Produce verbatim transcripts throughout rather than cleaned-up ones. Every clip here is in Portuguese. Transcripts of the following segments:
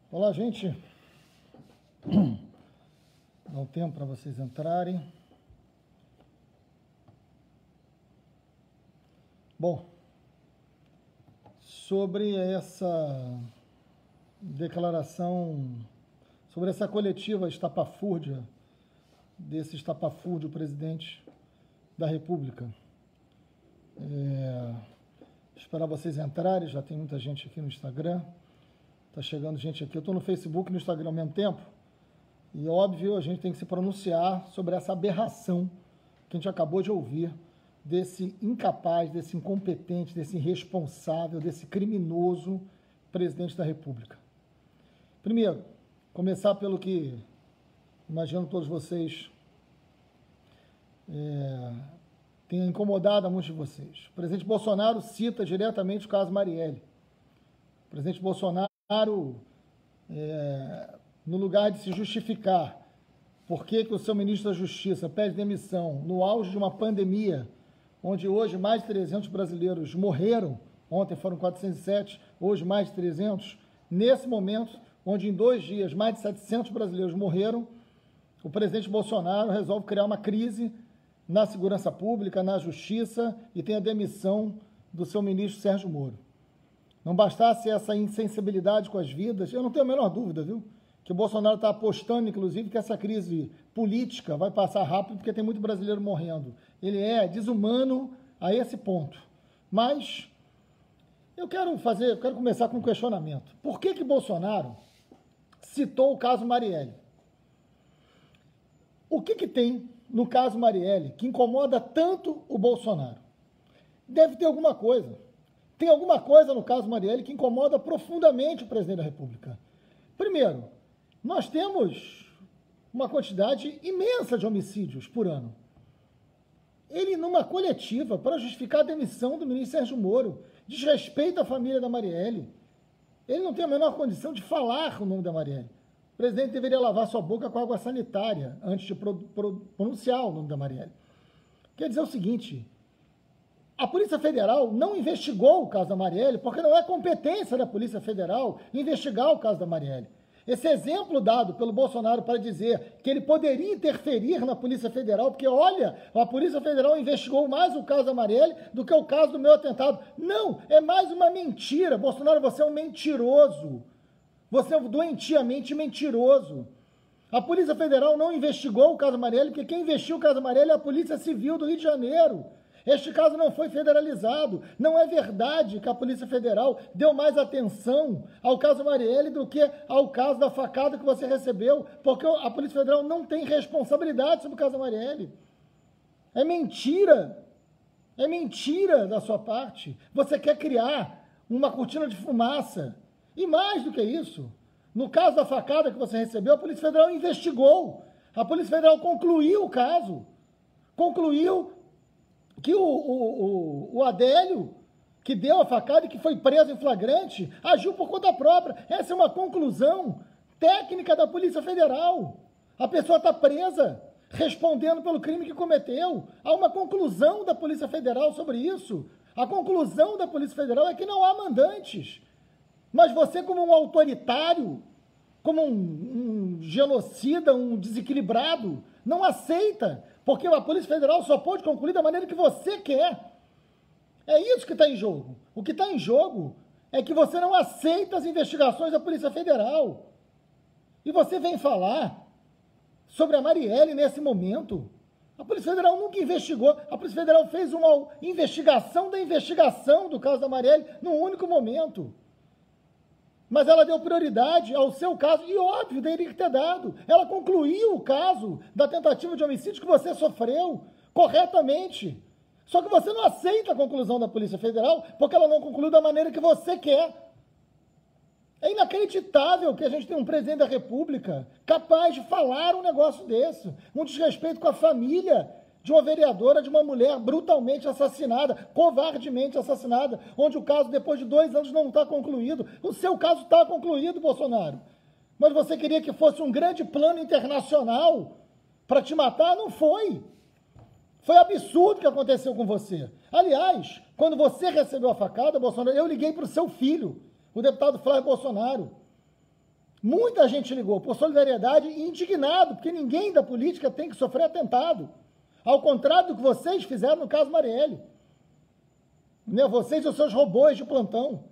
Olá, gente. Dá um tempo para vocês entrarem. Bom, sobre essa declaração, sobre essa coletiva estapafúrdia, desse estapafúrdio presidente da República. É, esperar vocês entrarem, já tem muita gente aqui no Instagram. Está chegando gente aqui. Eu estou no Facebook e no Instagram ao mesmo tempo. E, óbvio, a gente tem que se pronunciar sobre essa aberração que a gente acabou de ouvir desse incapaz, desse incompetente, desse irresponsável, desse criminoso presidente da República. Primeiro, começar pelo que imagino todos vocês é, tenha incomodado a muitos de vocês. O presidente Bolsonaro cita diretamente o caso Marielle. O presidente Bolsonaro É, no lugar de se justificar por que, que o seu ministro da Justiça pede demissão no auge de uma pandemia, onde hoje mais de trezentos brasileiros morreram, ontem foram quatrocentos e sete, hoje mais de trezentos, nesse momento, onde em dois dias mais de setecentos brasileiros morreram, o presidente Bolsonaro resolve criar uma crise na segurança pública, na justiça, e tem a demissão do seu ministro Sérgio Moro. Não bastasse essa insensibilidade com as vidas, eu não tenho a menor dúvida, viu? Que o Bolsonaro está apostando, inclusive, que essa crise política vai passar rápido porque tem muito brasileiro morrendo. Ele é desumano a esse ponto. Mas eu quero fazer, eu quero começar com um questionamento. Por que que Bolsonaro citou o caso Marielle? O que que tem no caso Marielle que incomoda tanto o Bolsonaro? Deve ter alguma coisa. Tem alguma coisa no caso Marielle que incomoda profundamente o presidente da República. Primeiro, nós temos uma quantidade imensa de homicídios por ano. Ele, numa coletiva, para justificar a demissão do ministro Sérgio Moro, desrespeita a família da Marielle. Ele não tem a menor condição de falar o nome da Marielle. O presidente deveria lavar sua boca com água sanitária antes de pro, pro, pronunciar o nome da Marielle. Quer dizer o seguinte: a Polícia Federal não investigou o caso da Marielle porque não é competência da Polícia Federal investigar o caso da Marielle. Esse exemplo dado pelo Bolsonaro para dizer que ele poderia interferir na Polícia Federal, porque, olha, a Polícia Federal investigou mais o caso da Marielle do que o caso do meu atentado. Não, é mais uma mentira. Bolsonaro, você é um mentiroso. Você é um doentiamente mentiroso. A Polícia Federal não investigou o caso da Marielle porque quem investiu o caso da Marielle é a Polícia Civil do Rio de Janeiro. Este caso não foi federalizado. Não é verdade que a Polícia Federal deu mais atenção ao caso Marielle do que ao caso da facada que você recebeu, porque a Polícia Federal não tem responsabilidade sobre o caso Marielle. É mentira. É mentira da sua parte. Você quer criar uma cortina de fumaça. E mais do que isso, no caso da facada que você recebeu, a Polícia Federal investigou. A Polícia Federal concluiu o caso. Concluiu que o, o, o, o Adélio, que deu a facada e que foi preso em flagrante, agiu por conta própria. Essa é uma conclusão técnica da Polícia Federal. A pessoa está presa, respondendo pelo crime que cometeu. Há uma conclusão da Polícia Federal sobre isso. A conclusão da Polícia Federal é que não há mandantes. Mas você, como um autoritário, como um, um genocida, um desequilibrado, não aceita, porque a Polícia Federal só pode concluir da maneira que você quer. É isso que está em jogo. O que está em jogo é que você não aceita as investigações da Polícia Federal. E você vem falar sobre a Marielle nesse momento. A Polícia Federal nunca investigou. A Polícia Federal fez uma investigação da investigação do caso da Marielle num único momento. Mas ela deu prioridade ao seu caso, e óbvio, teria que ter dado. Ela concluiu o caso da tentativa de homicídio que você sofreu corretamente. Só que você não aceita a conclusão da Polícia Federal, porque ela não concluiu da maneira que você quer. É inacreditável que a gente tenha um presidente da República capaz de falar um negócio desse, um desrespeito com a família de uma vereadora, de uma mulher brutalmente assassinada, covardemente assassinada, onde o caso, depois de dois anos, não está concluído. O seu caso está concluído, Bolsonaro. Mas você queria que fosse um grande plano internacional para te matar? Não foi. Foi absurdo o que aconteceu com você. Aliás, quando você recebeu a facada, Bolsonaro, eu liguei para o seu filho, o deputado Flávio Bolsonaro. Muita gente ligou por solidariedade e indignado, porque ninguém da política tem que sofrer atentado. Ao contrário do que vocês fizeram no caso Marielle. Né? Vocês e os seus robôs de plantão.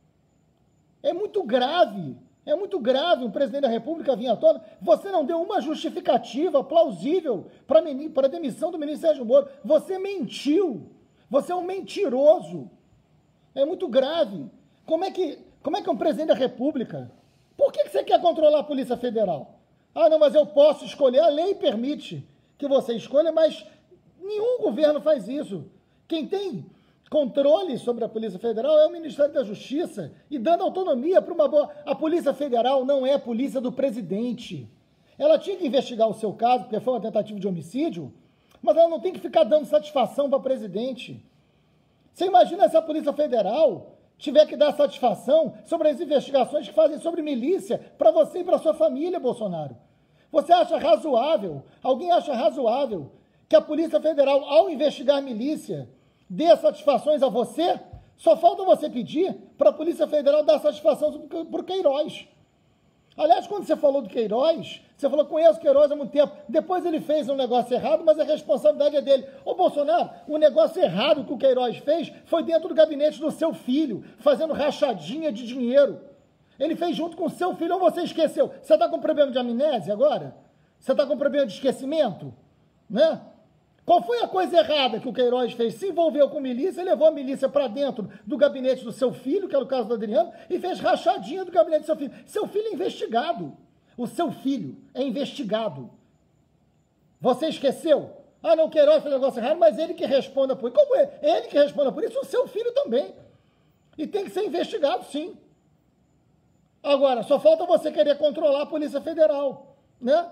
É muito grave, é muito grave um presidente da República vir à tona. Você não deu uma justificativa plausível para a demissão do ministro Sérgio Moro. Você mentiu. Você é um mentiroso. É muito grave. Como é que, como é que um presidente da República... Por que você quer controlar a Polícia Federal? Ah, não, mas eu posso escolher. A lei permite que você escolha, mas nenhum governo faz isso. Quem tem controle sobre a Polícia Federal é o Ministério da Justiça e dando autonomia para uma boa... A Polícia Federal não é a polícia do presidente. Ela tinha que investigar o seu caso, porque foi uma tentativa de homicídio, mas ela não tem que ficar dando satisfação para o presidente. Você imagina se a Polícia Federal tiver que dar satisfação sobre as investigações que fazem sobre milícia para você e para sua família, Bolsonaro. Você acha razoável, alguém acha razoável que a Polícia Federal, ao investigar milícia, dê satisfações a você? Só falta você pedir para a Polícia Federal dar satisfação para o Queiroz. Aliás, quando você falou do Queiroz, você falou, conheço o Queiroz há muito tempo, depois ele fez um negócio errado, mas a responsabilidade é dele. Ô Bolsonaro, o negócio errado que o Queiroz fez foi dentro do gabinete do seu filho, fazendo rachadinha de dinheiro. Ele fez junto com o seu filho, ou você esqueceu? Você está com problema de amnésia agora? Você está com problema de esquecimento? Né? Qual foi a coisa errada que o Queiroz fez? Se envolveu com milícia, levou a milícia para dentro do gabinete do seu filho, que era o caso do Adriano, e fez rachadinha do gabinete do seu filho. Seu filho é investigado. O seu filho é investigado. Você esqueceu? Ah, não, o Queiroz fez negócio errado, mas ele que responda por isso. Como é? Ele que responda por isso, o seu filho também. E tem que ser investigado, sim. Agora, só falta você querer controlar a Polícia Federal, né?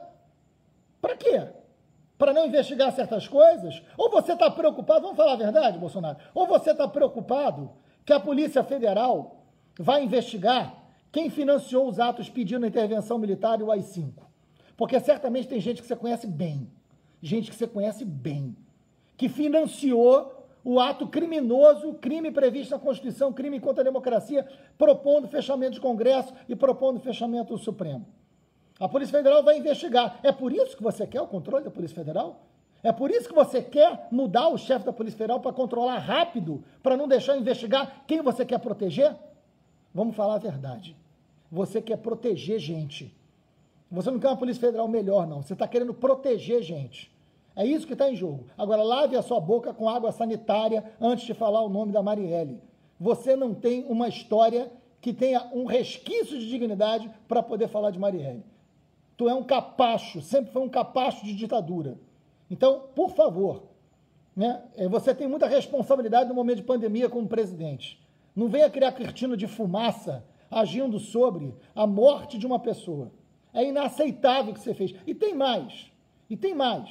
Para quê? Para não investigar certas coisas? Ou você está preocupado, vamos falar a verdade, Bolsonaro, ou você está preocupado que a Polícia Federal vai investigar quem financiou os atos pedindo a intervenção militar e o A I cinco. Porque certamente tem gente que você conhece bem, gente que você conhece bem, que financiou o ato criminoso, crime previsto na Constituição, crime contra a democracia, propondo fechamento de Congresso e propondo fechamento do Supremo. A Polícia Federal vai investigar. É por isso que você quer o controle da Polícia Federal? É por isso que você quer mudar o chefe da Polícia Federal para controlar rápido, para não deixar investigar quem você quer proteger? Vamos falar a verdade. Você quer proteger gente. Você não quer uma Polícia Federal melhor, não. Você está querendo proteger gente. É isso que está em jogo. Agora, lave a sua boca com água sanitária antes de falar o nome da Marielle. Você não tem uma história que tenha um resquício de dignidade para poder falar de Marielle. Tu é um capacho, sempre foi um capacho de ditadura. Então, por favor, né, você tem muita responsabilidade no momento de pandemia como presidente. Não venha criar cortina de fumaça agindo sobre a morte de uma pessoa. É inaceitável o que você fez. E tem mais, e tem mais.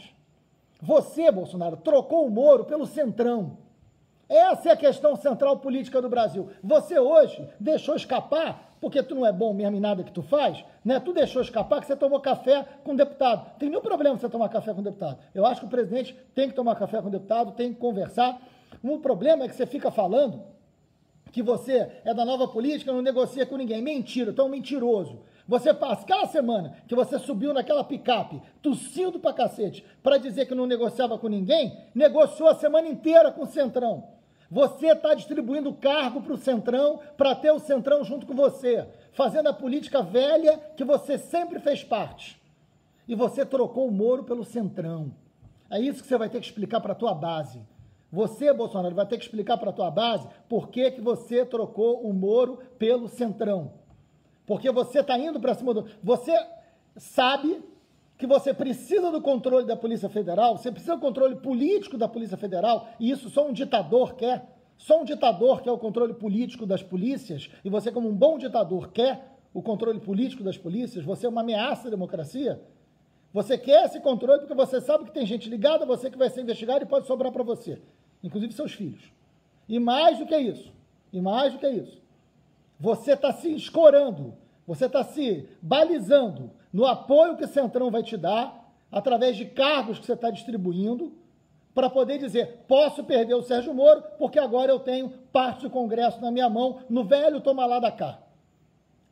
Você, Bolsonaro, trocou o Moro pelo Centrão. Essa é a questão central política do Brasil. Você hoje deixou escapar, porque tu não é bom mesmo em nada que tu faz, né? Tu deixou escapar que você tomou café com deputado. Tem nenhum problema você tomar café com deputado. Eu acho que o presidente tem que tomar café com deputado, tem que conversar. O problema é que você fica falando que você é da nova política, não negocia com ninguém. Mentira, tu é um mentiroso. Você passa, aquela semana que você subiu naquela picape, tossindo pra cacete, para dizer que não negociava com ninguém, negociou a semana inteira com o Centrão. Você está distribuindo cargo para o Centrão, para ter o Centrão junto com você, fazendo a política velha que você sempre fez parte. E você trocou o Moro pelo Centrão. É isso que você vai ter que explicar para a tua base. Você, Bolsonaro, vai ter que explicar para a tua base por que, que você trocou o Moro pelo Centrão. Porque você está indo para cima do... Você sabe que você precisa do controle da Polícia Federal, você precisa do controle político da Polícia Federal, e isso só um ditador quer. Só um ditador quer o controle político das polícias, e você, como um bom ditador, quer o controle político das polícias, você é uma ameaça à democracia. Você quer esse controle porque você sabe que tem gente ligada a você que vai ser investigada e pode sobrar para você, inclusive seus filhos. E mais do que isso, e mais do que isso, você está se escorando, você está se balizando no apoio que o Centrão vai te dar, através de cargos que você está distribuindo, para poder dizer, posso perder o Sérgio Moro, porque agora eu tenho parte do Congresso na minha mão, no velho toma lá da cá.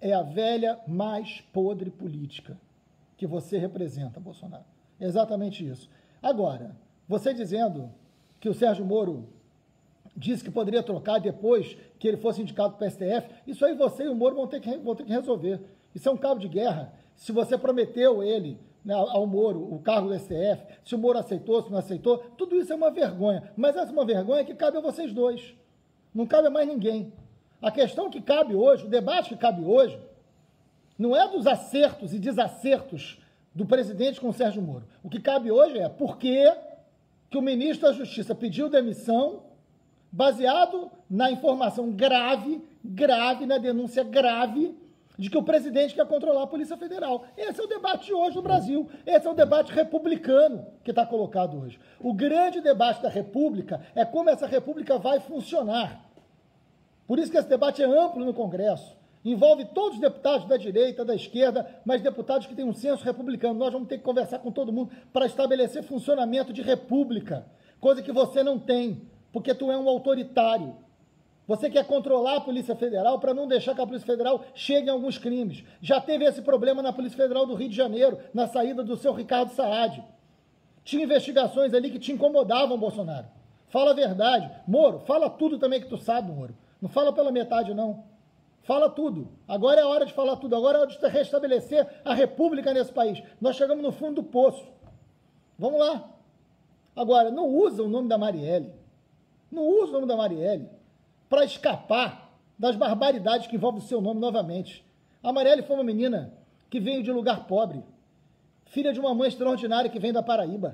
é a velha mais podre política que você representa, Bolsonaro. É exatamente isso. Agora, você dizendo que o Sérgio Moro disse que poderia trocar depois que ele fosse indicado para o P S F, isso aí você e o Moro vão ter que, vão ter que resolver. Isso é um cabo de guerra. Se você prometeu ele, né, ao Moro, o cargo do S T F, se o Moro aceitou, se não aceitou, tudo isso é uma vergonha. Mas essa é uma vergonha que cabe a vocês dois. Não cabe a mais ninguém. A questão que cabe hoje, o debate que cabe hoje, não é dos acertos e desacertos do presidente com o Sérgio Moro. O que cabe hoje é por que que o ministro da Justiça pediu demissão baseado na informação grave, grave, na denúncia grave de que o presidente quer controlar a Polícia Federal. Esse é o debate de hoje no Brasil. Esse é o debate republicano que está colocado hoje. O grande debate da República é como essa República vai funcionar. Por isso que esse debate é amplo no Congresso. Envolve todos os deputados da direita, da esquerda, mas deputados que têm um senso republicano. Nós vamos ter que conversar com todo mundo para estabelecer funcionamento de república, coisa que você não tem, porque tu é um autoritário. Você quer controlar a Polícia Federal para não deixar que a Polícia Federal chegue a alguns crimes. Já teve esse problema na Polícia Federal do Rio de Janeiro, na saída do seu Ricardo Saad. Tinha investigações ali que te incomodavam, Bolsonaro. Fala a verdade. Moro, fala tudo também que tu sabe, Moro. Não fala pela metade, não. Fala tudo. Agora é a hora de falar tudo. Agora é a hora de restabelecer a república nesse país. Nós chegamos no fundo do poço. Vamos lá. Agora, não usa o nome da Marielle. Não usa o nome da Marielle para escapar das barbaridades que envolvem o seu nome novamente. A Marielle foi uma menina que veio de lugar pobre. Filha de uma mãe extraordinária que vem da Paraíba.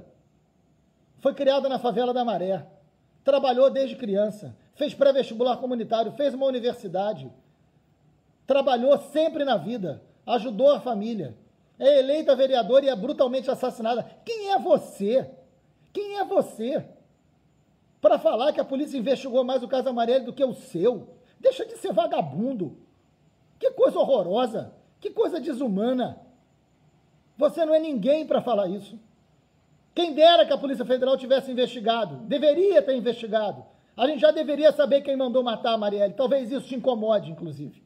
Foi criada na favela da Maré. Trabalhou desde criança. Fez pré-vestibular comunitário. Fez uma universidade. Trabalhou sempre na vida, ajudou a família, é eleita vereadora e é brutalmente assassinada. Quem é você? Quem é você para falar que a polícia investigou mais o caso Marielle do que o seu? Deixa de ser vagabundo. Que coisa horrorosa, que coisa desumana. Você não é ninguém para falar isso. Quem dera que a Polícia Federal tivesse investigado, deveria ter investigado. A gente já deveria saber quem mandou matar a Marielle. Talvez isso te incomode, inclusive.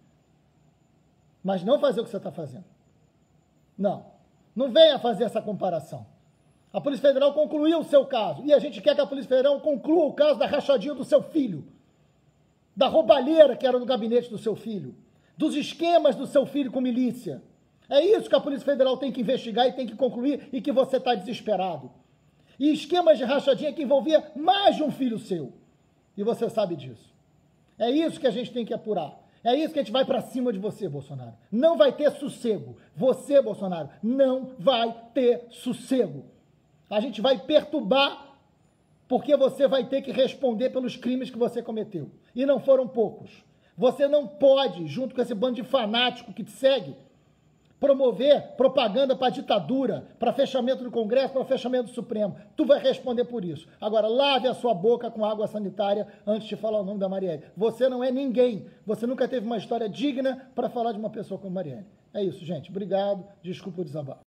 Mas não fazer o que você está fazendo. Não. Não venha fazer essa comparação. A Polícia Federal concluiu o seu caso. E a gente quer que a Polícia Federal conclua o caso da rachadinha do seu filho. Da roubalheira que era no gabinete do seu filho. Dos esquemas do seu filho com milícia. É isso que a Polícia Federal tem que investigar e tem que concluir e que você está desesperado. E esquemas de rachadinha que envolvia mais de um filho seu. E você sabe disso. É isso que a gente tem que apurar. É isso que a gente vai para cima de você, Bolsonaro. Não vai ter sossego. Você, Bolsonaro, não vai ter sossego. A gente vai perturbar porque você vai ter que responder pelos crimes que você cometeu. E não foram poucos. Você não pode, junto com esse bando de fanático que te segue, promover propaganda para ditadura, para fechamento do Congresso, para fechamento do Supremo. Tu vai responder por isso. Agora, lave a sua boca com água sanitária antes de falar o nome da Marielle. Você não é ninguém. Você nunca teve uma história digna para falar de uma pessoa como Marielle. É isso, gente. Obrigado. Desculpa o desabafo.